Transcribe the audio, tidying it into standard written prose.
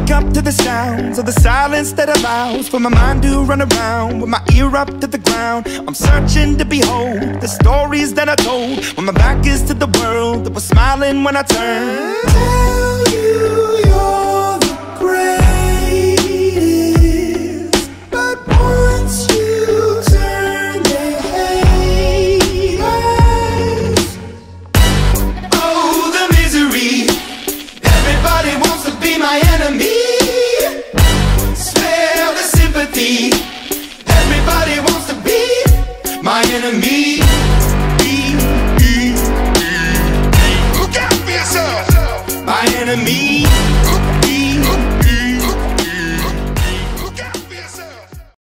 wake up to the sounds of the silence that allows for my mind to run around with my ear up to the ground. I'm searching to behold the stories that I told when my back is to the world that was smiling when I turned. Tell you you're the greatest, but once you turn they hate us. Oh, the misery. Everybody wants to be my enemy. Spare the sympathy. Everybody wants to be my enemy.